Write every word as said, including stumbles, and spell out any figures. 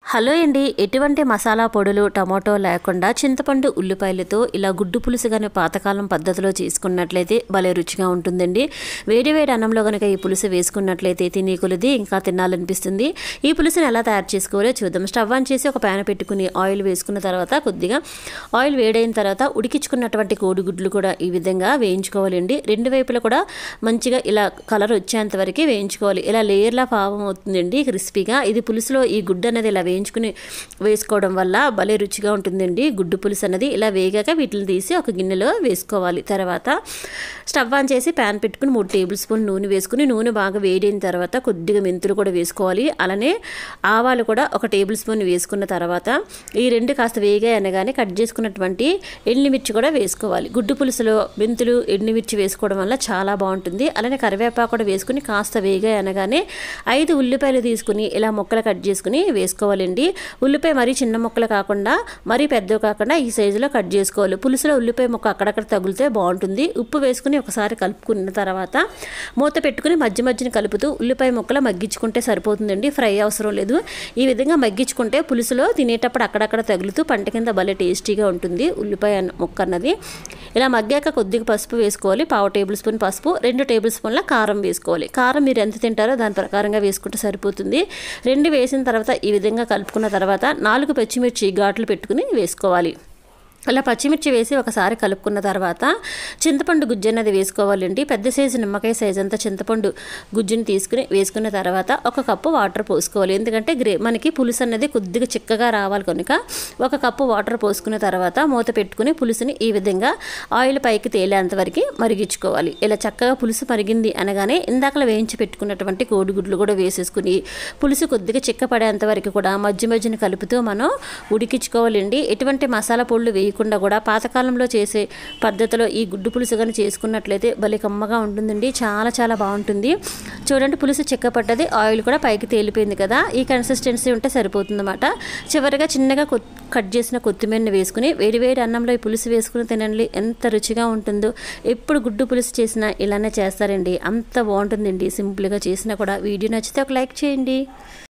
Hello అండి, ఎటువంటి మసాలా పొడులు టమాటో లేకుండా చింతపండు ఉల్లిపాయలతో ఇలా గుడ్డు పులుసు కానీ పాతకాలం పద్ధతిలో చేసుకున్నట్లయితే భలే రుచిగా ఉంటుందండి. వేడి వేడి అన్నంలో కనుక ఈ పులుసు వేసుకున్నట్లయితే తినే కొలిది ఇంకా తినాలనిపిస్తుంది. ఈ పులుసుని ఎలా తయారు చేసుకోవాలో చూద్దాం. స్టవ్ ఆన్ చేసి ఒక ప్యాన్ పెట్టుకుని ఆయిల్ వేసుకున్న తర్వాత కొద్దిగా ఆయిల్ వేడైన తర్వాత ఉడికించుకున్నటువంటి కోడిగుడ్లు కూడా ఈ విధంగా వేయించుకోవాలండి. రెండు వైపులా కూడా మంచిగా ఇలా కలర్ వచ్చేంత వరకు వేయించుకోవాలి. ఇలా లేయర్లా పావం అవుతుందండి క్రిస్పీగా. ఇది పులుసులో ఈ గుడ్డు అనేది ఇలా వేయించుకుని వేసుకోవడం వల్ల భలే రుచిగా ఉంటుందండి. గుడ్డు పులుసు అనేది ఇలా వేగాక వీటిని తీసి ఒక గిన్నెలో వేసుకోవాలి. తర్వాత స్టవ్ ఆన్ చేసి ప్యాన్ పెట్టుకుని మూడు టేబుల్ స్పూన్ నూనె వేసుకుని నూనె బాగా వేడైన తర్వాత కొద్దిగా మెంతులు కూడా వేసుకోవాలి. అలానే ఆవాలు కూడా ఒక టేబుల్ స్పూన్ వేసుకున్న తర్వాత ఈ రెండు కాస్త వేగాయి అనగానే కట్ చేసుకున్నటువంటి ఎండుమిర్చి కూడా వేసుకోవాలి. గుడ్డు పులుసులో మెంతులు ఎండుమిర్చి వేసుకోవడం వల్ల చాలా బాగుంటుంది. అలానే కరివేపాకు కూడా వేసుకుని కాస్త వేగాయి అనగానే ఐదు ఉల్లిపాయలు తీసుకుని ఇలా ముక్కలు కట్ చేసుకుని వేసుకోవాలి. ఉల్లిపాయ మరీ చిన్న ముక్కలు కాకుండా మరీ పెద్దవి కాకుండా ఈ సైజులో కట్ చేసుకోవాలి. పులుసులో ఉల్లిపాయ ముక్క అక్కడక్కడ తగిలితే బాగుంటుంది. ఉప్పు వేసుకుని ఒకసారి కలుపుకున్న తర్వాత మూత పెట్టుకుని మధ్య మధ్యన కలుపుతూ ఉల్లిపాయ ముక్కలు మగ్గించుకుంటే సరిపోతుందండి. ఫ్రై అవసరం లేదు. ఈ విధంగా మగ్గించుకుంటే పులుసులో తినేటప్పుడు అక్కడక్కడ తగులుతూ పంట కింద భలే టేస్టీగా ఉంటుంది ఉల్లిపాయ ముక్క అన్నది. ఇలా మగ్గాక కొద్దిగా పసుపు వేసుకోవాలి. పావు టేబుల్ స్పూన్ పసుపు, రెండు టేబుల్ స్పూన్ల కారం వేసుకోవాలి. కారం మీరు ఎంత తింటారో దాని ప్రకారంగా వేసుకుంటే సరిపోతుంది. రెండు వేసిన తర్వాత ఈ విధంగా కలుపుకున్న తర్వాత నాలుగు పచ్చిమిర్చి ఘాట్లు పెట్టుకుని వేసుకోవాలి. అలా పచ్చిమిర్చి వేసి ఒకసారి కలుపుకున్న తర్వాత చింతపండు గుజ్జు అనేది వేసుకోవాలండి. పెద్ద సైజు నిమ్మకాయ సైజు అంతా చింతపండు గుజ్జుని తీసుకుని వేసుకున్న తర్వాత ఒక కప్పు వాటర్ పోసుకోవాలి. ఎందుకంటే గ్రే మనకి పులుసు అనేది కొద్దిగా చిక్కగా రావాలి కనుక ఒక కప్పు వాటర్ పోసుకున్న తర్వాత మూత పెట్టుకుని పులుసుని ఈ విధంగా ఆయిల్ పైకి తేలేంత వరకు మరిగించుకోవాలి. ఇలా చక్కగా పులుసు మరిగింది అనగానే ఇందాకలా వేయించి పెట్టుకున్నటువంటి కోడిగుడ్లు కూడా వేసేసుకుని పులుసు కొద్దిగా చిక్కపడేంత వరకు కూడా మధ్య మధ్యన కలుపుతూ మనం ఉడికించుకోవాలండి. ఎటువంటి మసాలా పొడులు వేయకుండా కూడా పాతకాలంలో చేసే పద్ధతిలో ఈ గుడ్డు పులుసు కానీ చేసుకున్నట్లయితే భలే కమ్మగా ఉంటుందండి. చాలా చాలా బాగుంటుంది. చూడండి పులుసు చిక్కపడ్డది, ఆయిల్ కూడా పైకి తేలిపోయింది కదా. ఈ కన్సిస్టెన్సీ ఉంటే సరిపోతుందన్నమాట. చివరిగా చిన్నగా కట్ చేసిన కొత్తిమీరని వేసుకుని వేడివేడి అన్నంలో ఈ పులుసు వేసుకుని తినండి. ఎంత రుచిగా ఉంటుందో. ఎప్పుడు గుడ్డు పులుసు చేసినా ఇలానే చేస్తారండి. అంత బాగుంటుందండి. సింపుల్గా చేసినా కూడా. వీడియో నచ్చితే ఒక లైక్ చేయండి.